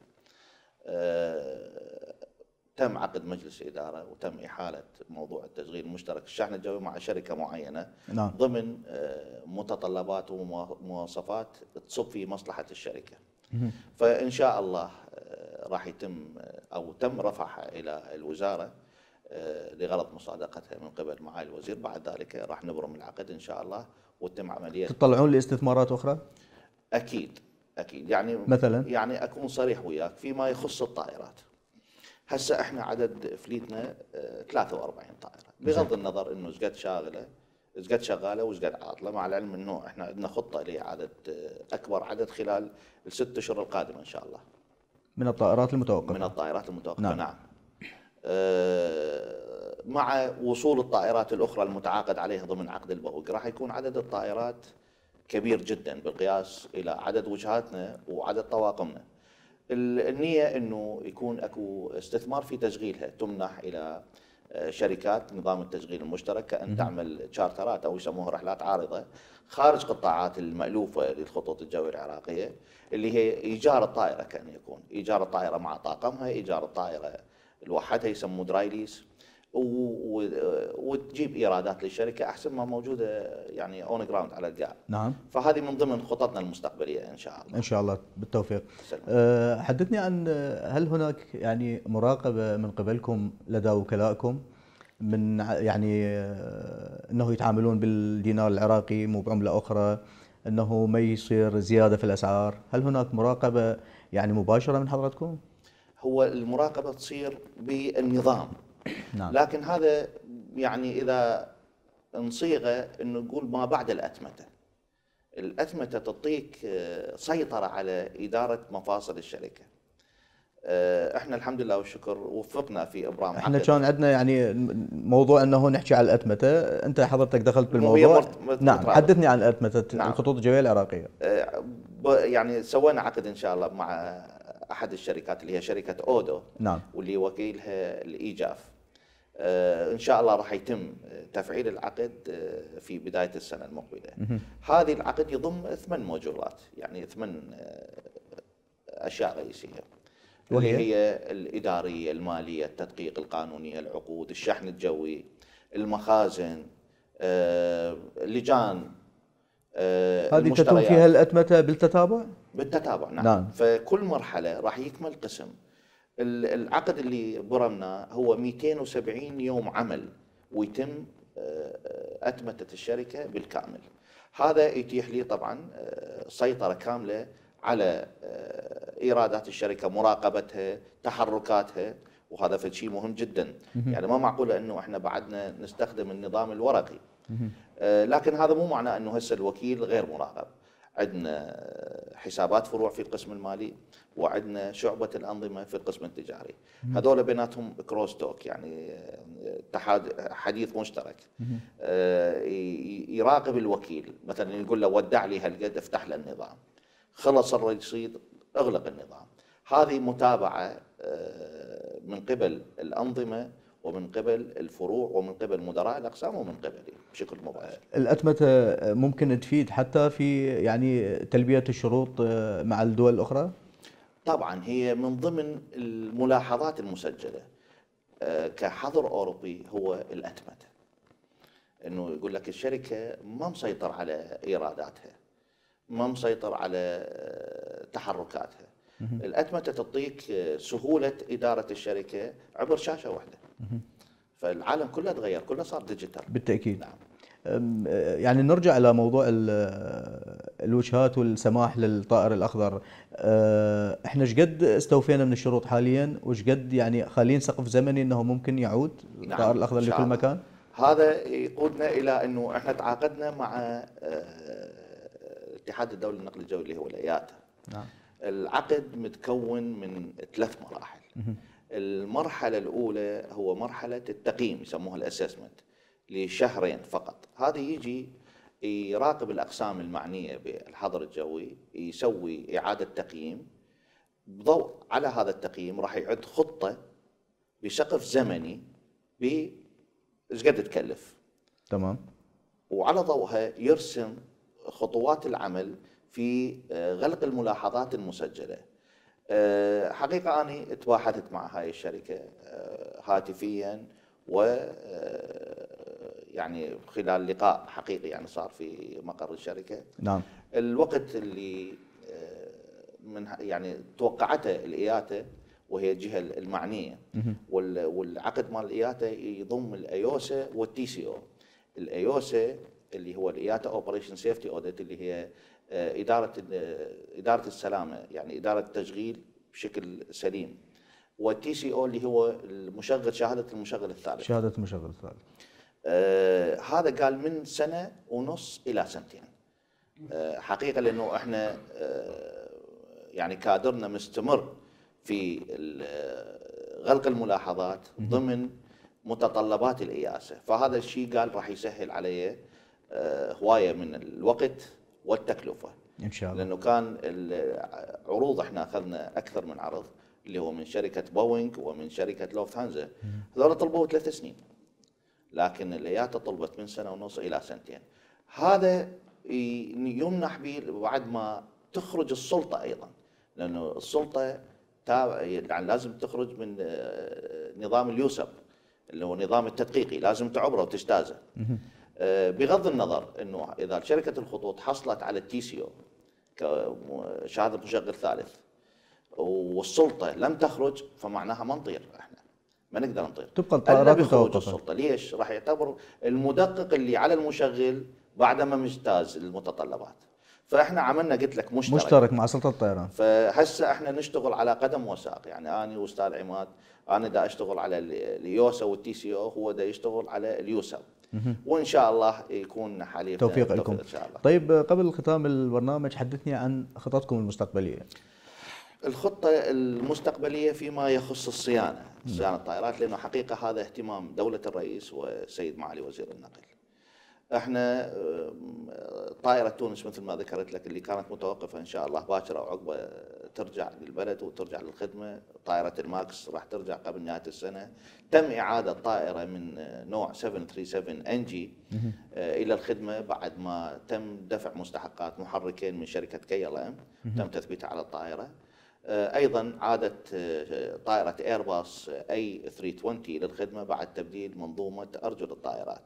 أه تم عقد مجلس اداره وتم احاله موضوع التشغيل المشترك الشحن الجوي مع شركه معينه. نعم. ضمن أه متطلبات ومواصفات تصب في مصلحه الشركه. فان شاء الله راح يتم او تم رفعها الى الوزاره لغرض مصادقتها من قبل معالي الوزير. بعد ذلك راح نبرم العقد ان شاء الله وتتم عمليه. تطلعون لاستثمارات اخرى؟ اكيد اكيد. يعني مثلا يعني اكون صريح وياك فيما يخص الطائرات. هسه احنا عدد فليتنا ثلاثة وأربعين طائره، بغض النظر انه زقد شاغله زقد شغاله وزقد عاطله، مع العلم انه احنا عندنا خطه لاعاده اكبر عدد خلال الست اشهر القادمه ان شاء الله. من الطائرات المتوقفه. من الطائرات المتوقفه. نعم, نعم. أه مع وصول الطائرات الاخرى المتعاقد عليها ضمن عقد البوق راح يكون عدد الطائرات كبير جدا بالقياس الى عدد وجهاتنا وعدد طواقمنا. النيه انه يكون اكو استثمار في تشغيلها، تمنح الى شركات نظام التشغيل المشترك كأن تعمل تشارترات أو يسموها رحلات عارضة خارج قطاعات المألوفة للخطوط الجوية العراقية، اللي هي إيجار الطائرة كأن يكون إيجار الطائرة مع طاقمها، إيجار الطائرة لوحدها يسموه دراي ليس، وتجيب إيرادات للشركة أحسن ما موجودة يعني أون جراوند على القاع. نعم. فهذه من ضمن خططنا المستقبلية إن شاء الله. إن شاء الله بالتوفيق. أه حدثني عن هل هناك يعني مراقبة من قبلكم لدى وكلائكم من يعني انه يتعاملون بالدينار العراقي مو بعملة اخرى، انه ما يصير زيادة في الاسعار؟ هل هناك مراقبة يعني مباشرة من حضرتكم؟ هو المراقبة تصير بالنظام. نعم. لكن هذا يعني اذا انصيغه انه نقول ما بعد الاتمته. الاتمته تعطيك سيطره على اداره مفاصل الشركه. احنا الحمد لله والشكر وفقنا في ابرام. احنا كان عندنا يعني موضوع انه نحكي على الاتمته، انت حضرتك دخلت بالموضوع. مرت مرت نعم مترابط. حدثني عن الاتمته. نعم. الخطوط الجويه العراقيه. يعني سوينا عقد ان شاء الله مع احد الشركات اللي هي شركه اودو. نعم. واللي وكيلها الايجاف. ان شاء الله راح يتم تفعيل العقد في بدايه السنه المقبله. هذه العقد يضم ثمان موجودات، يعني ثمان اشياء رئيسيه. وهي هي الاداريه، الماليه، التدقيق، القانونيه، العقود، الشحن الجوي، المخازن، اللجان، هذه تتم فيها الاتمته بالتتابع؟ بالتتابع نعم. نعم. فكل مرحله راح يكمل قسم. العقد اللي برمناه هو مئتين وسبعين يوم عمل ويتم أتمتة الشركة بالكامل. هذا يتيح لي طبعا سيطرة كاملة على إيرادات الشركة، مراقبتها، تحركاتها، وهذا في شيء مهم جدا. يعني ما معقوله انه احنا بعدنا نستخدم النظام الورقي. آه لكن هذا مو معناه انه هسه الوكيل غير مراقب. عندنا حسابات فروع في القسم المالي، وعندنا شعبة الأنظمة في القسم التجاري. هذول بيناتهم كروس توك، يعني حديث مشترك. يراقب الوكيل، مثلا يقول له ودع لي هالقد، افتح له النظام، خلص الرصيد اغلق النظام. هذه متابعة من قبل الأنظمة ومن قبل الفروع ومن قبل مدراء الأقسام ومن قبلي بشكل مباشر. الأتمتة ممكن تفيد حتى في يعني تلبية الشروط مع الدول الأخرى؟ طبعا هي من ضمن الملاحظات المسجلة كحظر أوروبي هو الأتمتة، أنه يقول لك الشركة ما مسيطر على إيراداتها، ما مسيطر على تحركاتها. الأتمتة تعطيك سهولة إدارة الشركة عبر شاشة واحدة. فالعالم كله تغير، كله صار ديجيتال. بالتأكيد. نعم. يعني نرجع إلى موضوع الوجهات والسماح للطائر الأخضر. احنا ايش قد استوفينا من الشروط حاليا، وايش قد يعني خالين سقف زمني انه ممكن يعود الطائر نعم. الأخضر لكل مكان؟ هذا يقودنا إلى أنه احنا تعاقدنا مع الاتحاد الدولي للنقل الجوي اللي هو الإياتا. نعم. العقد متكون من ثلاث مراحل. المرحلة الأولى هو مرحلة التقييم، يسموها الأسسمنت، لشهرين فقط. هذا يجي يراقب الأقسام المعنية بالحظر الجوي، يسوي إعادة تقييم. بضوء على هذا التقييم راح يعد خطة بسقف زمني ب ايش قد تكلف. تمام. وعلى ضوءها يرسم خطوات العمل في غلق الملاحظات المسجلة. حقيقة أنا تباحثت مع هاي الشركة هاتفيا، و يعني خلال لقاء حقيقي يعني صار في مقر الشركة. نعم. الوقت اللي من يعني توقعته الإياتا وهي الجهة المعنية، والعقد مال الإياتا يضم الأيوسا والتي سي او. الأيوسا اللي هو الإياتا اوبريشن سيفتي اوديت، اللي هي إدارة إدارة السلامة، يعني إدارة التشغيل بشكل سليم. والتي سي او اللي هو المشغل، شهادة المشغل الثالث. شهادة المشغل الثالث. آه هذا قال من سنة ونص إلى سنتين. آه حقيقة لأنه احنا آه يعني كادرنا مستمر في غلق الملاحظات ضمن متطلبات الإياسة، فهذا الشيء قال راح يسهل علي آه هواية من الوقت والتكلفة إن شاء الله. لأنه كان العروض احنا أخذنا أكثر من عرض، اللي هو من شركة بوينغ ومن شركة لوفت هانزا. هذول طلبوا ثلاث سنين، لكن الإياتا طلبت من سنة ونص إلى سنتين. هذا يمنح به بعد ما تخرج السلطة أيضا، لأنه السلطة يعني لازم تخرج من نظام اليوسب اللي هو نظام التدقيقي، لازم تعبره وتجتازه. بغض النظر انه اذا شركه الخطوط حصلت على التي سي او كشهاده مشغل ثالث والسلطه لم تخرج، فمعناها ما نطير، احنا ما نقدر نطير. تبقى الطائرات متوقفه. السلطه ليش؟ راح يعتبر المدقق اللي على المشغل بعدما مجتاز المتطلبات. فاحنا عملنا قلت لك مشترك مشترك مع سلطه الطيران. فهسه احنا نشتغل على قدم وساق، يعني انا واستاذ عماد، انا دا اشتغل على اليوسا والتي سي او، هو دا يشتغل على اليوسا، وان شاء الله يكون حليف توفيق لكم ان شاء الله. طيب قبل ختام البرنامج حدثني عن خططكم المستقبليه. الخطه المستقبليه فيما يخص الصيانه، صيانه الطائرات، لانه حقيقه هذا اهتمام دوله الرئيس والسيد معالي وزير النقل. احنا طائرة تونس مثل ما ذكرت لك اللي كانت متوقفة ان شاء الله باكر او عقبة ترجع للبلد وترجع للخدمة. طائرة الماكس راح ترجع قبل نهاية السنة. تم اعادة طائرة من نوع سبعمئة وسبعة وثلاثين ان جي الى الخدمة بعد ما تم دفع مستحقات محركين من شركة كي ال ام، تم تثبيتها على الطائرة. ايضا عادت طائرة ايرباص اي ثلاثمئة وعشرين للخدمة بعد تبديل منظومة ارجل الطائرات.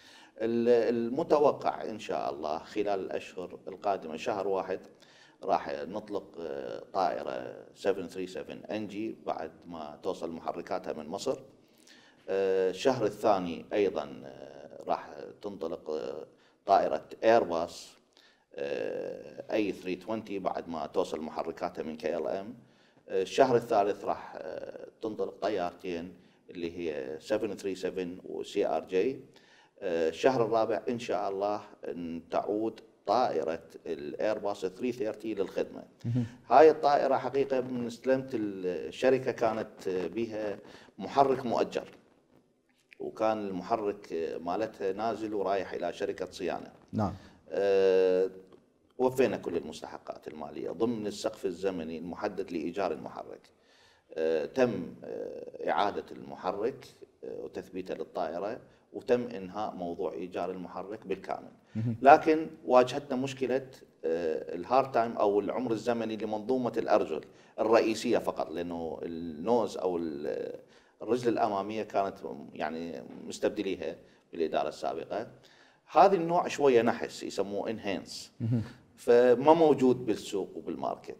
المتوقع إن شاء الله خلال الأشهر القادمة، شهر واحد راح نطلق طائرة سبعمئة وثلاثة وسبعين ان جي بعد ما توصل محركاتها من مصر. الشهر الثاني أيضا راح تنطلق طائرة ايرباص اي ثلاثمئة وعشرين بعد ما توصل محركاتها من كي ال ام. الشهر الثالث راح تنطلق طيارتين اللي هي سبعة ثلاثة سبعة وسي ار جي. الشهر الرابع ان شاء الله ان تعود طائرة الايرباص ثلاثمئة وثلاثين للخدمة. هاي الطائرة حقيقة من استلمت الشركة كانت بها محرك مؤجر، وكان المحرك مالتها نازل ورايح إلى شركة صيانة. نعم. أه وفينا كل المستحقات المالية ضمن السقف الزمني المحدد لإيجار المحرك. أه تم إعادة المحرك وتثبيته للطائرة، وتم إنهاء موضوع إيجار المحرك بالكامل. لكن واجهتنا مشكلة الهارد تايم أو العمر الزمني لمنظومة الأرجل الرئيسية فقط، لأنه النوز أو الرجل الأمامية كانت يعني مستبدليها بالإدارة السابقة. هذا النوع شوية نحس يسموه انهانس، فما موجود بالسوق وبالماركت،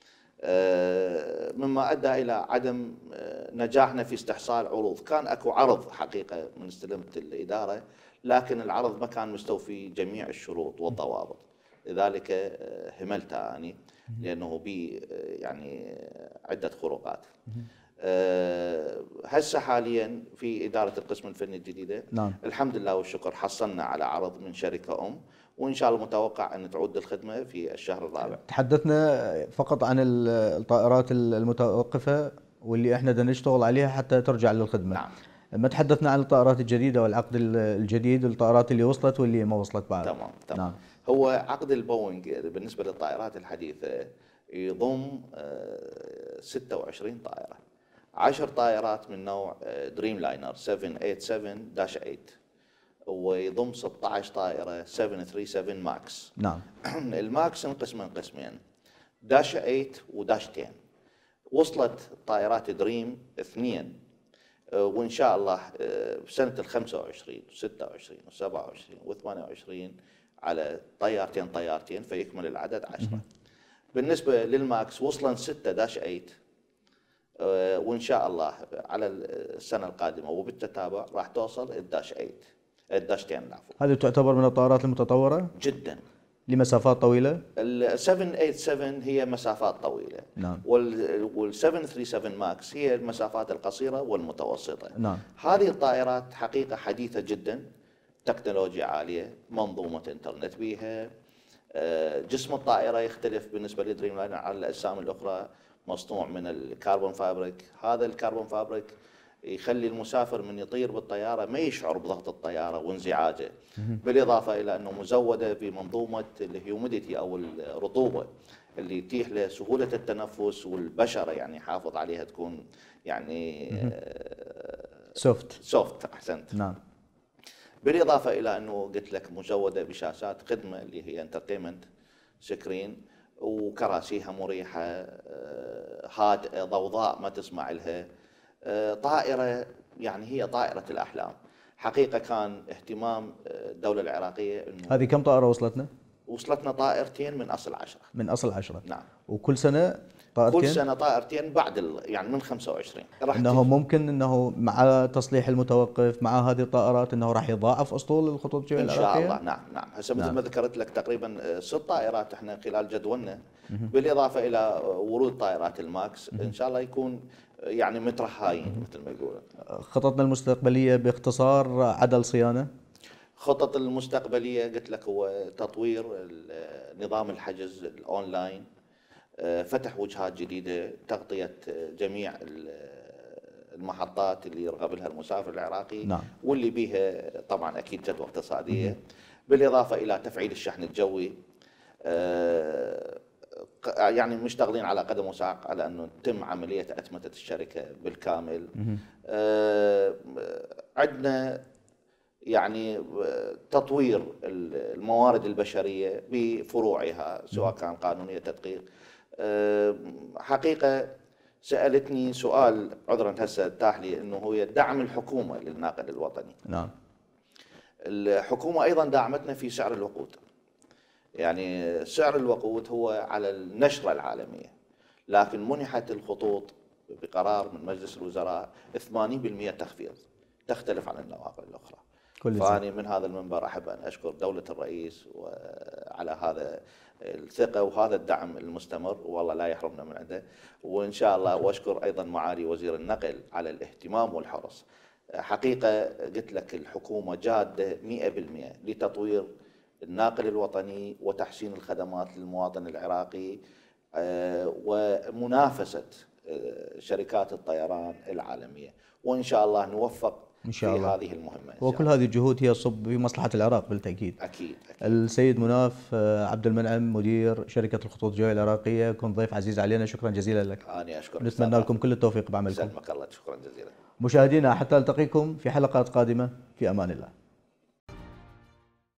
مما أدى إلى عدم نجاحنا في استحصال عروض. كان أكو عرض حقيقة من استلمت الإدارة، لكن العرض ما كان مستوفي جميع الشروط والضوابط، لذلك هملتها أني لأنه بي يعني عدة خروقات. هسه حاليا في إدارة القسم الفني الجديدة، نعم. الحمد لله والشكر حصلنا على عرض من شركة أم، وإن شاء الله متوقع أن تعود الخدمة في الشهر الرابع. تحدثنا فقط عن الطائرات المتوقفة واللي احنا بدنا نشتغل عليها حتى ترجع للخدمة. نعم. ما تحدثنا عن الطائرات الجديدة والعقد الجديد والطائرات اللي وصلت واللي ما وصلت بعد. تمام تمام. نعم. هو عقد البوينغ بالنسبة للطائرات الحديثة يضم ستة وعشرين طائرة، عشر طائرات من نوع دريم لاينر سبعة ثمانية سبعة ثمانية، ويضم ستة عشر طائرة سبعة ثلاثة سبعة ماكس. نعم. الماكس انقسم قسمين، داش ثمانية وداش عشرة. وصلت طائرات دريم اثنين، وإن شاء الله بسنة ال خمسة وعشرين وستة وعشرين وسبعة وعشرين وثمانية وعشرين على طيارتين طيارتين فيكمل العدد عشرة. بالنسبة للماكس وصلن ستة داش ثمانية، وإن شاء الله على السنة القادمة وبالتتابع راح توصل الداش ثمانية الداش عشرة. العفو. هذه تعتبر من الطائرات المتطورة جدا لمسافات طويلة. ال سبعة ثمانية سبعة هي مسافات طويلة. نعم. وال سبعة ثلاثة سبعة ماكس هي المسافات القصيرة والمتوسطة. نعم. هذه الطائرات حقيقة حديثة جدا، تكنولوجيا عالية، منظومة انترنت بها. جسم الطائرة يختلف بالنسبة لدريم لاينر على الأجسام الأخرى، مصنوع من الكربون فابريك. هذا الكربون فابريك يخلي المسافر من يطير بالطيارة ما يشعر بضغط الطيارة وانزعاجه، بالإضافة إلى أنه مزودة بمنظومة الهيوميديتي أو الرطوبة اللي يتيح له سهولة التنفس، والبشرة يعني حافظ عليها تكون يعني سوفت سوفت أحسنت. نعم. بالإضافة إلى أنه قلت لك مزودة بشاشات خدمة اللي هي انترتينمنت سكرين، وكراسيها مريحة هادئة ضوضاء ما تسمع لها. طائرة يعني هي طائرة الأحلام حقيقة. كان اهتمام الدولة العراقية إنه هذه كم طائرة وصلتنا؟ وصلتنا طائرتين من أصل عشرة. من أصل عشرة. نعم. وكل سنة طائرتين؟ كل سنة طائرتين بعد ال... يعني من خمسة وعشرين. انه ممكن انه مع تصليح المتوقف مع هذه الطائرات انه راح يضاعف اسطول الخطوط الجوية ان العراقية؟ شاء الله. نعم نعم. هسه مثل ما ذكرت لك تقريبا ست طائرات احنا خلال جدولنا، بالاضافة الى ورود طائرات الماكس ان شاء الله يكون يعني مترهاين مثل ما يقولون. خططنا المستقبلية باختصار عدل صيانة. خطط المستقبلية قلت لك هو تطوير نظام الحجز الاونلاين، فتح وجهات جديدة، تغطية جميع المحطات اللي يرغب لها المسافر العراقي. نعم. واللي بيها طبعا أكيد جدوى اقتصادية، بالإضافة إلى تفعيل الشحن الجوي. يعني مشتغلين على قدم وساق على أنه تتم عملية أتمتة الشركة بالكامل. عندنا يعني تطوير الموارد البشرية بفروعها سواء كان قانونية تدقيق. حقيقة سألتني سؤال عذرا هسه تاح لي انه هو دعم الحكومة للناقل الوطني. نعم. الحكومة ايضا دعمتنا في سعر الوقود. يعني سعر الوقود هو على النشرة العالمية، لكن منحت الخطوط بقرار من مجلس الوزراء ثمانين بالمئة تخفيض، تختلف عن النواقل الأخرى. كل فاني من هذا المنبر احب ان اشكر دوله الرئيس على هذا الثقه وهذا الدعم المستمر، والله لا يحرمنا من عنده. وان شاء الله واشكر ايضا معالي وزير النقل على الاهتمام والحرص. حقيقه قلت لك الحكومه جاده مئة بالمئة لتطوير الناقل الوطني وتحسين الخدمات للمواطن العراقي ومنافسه شركات الطيران العالميه، وان شاء الله نوفق إن شاء في الله. هذه المهمة وكل هذه الجهود هي تصب في مصلحة العراق بالتأكيد. أكيد, أكيد. السيد مناف عبد المنعم مدير شركة الخطوط الجوية العراقية، كنت ضيف عزيز علينا، شكرا جزيلا لك. أنا أشكرك. نتمنى لكم كل التوفيق بعملكم. سلمك الله، شكرا جزيلا. مشاهدينا حتى ألتقيكم في حلقات قادمة، في أمان الله.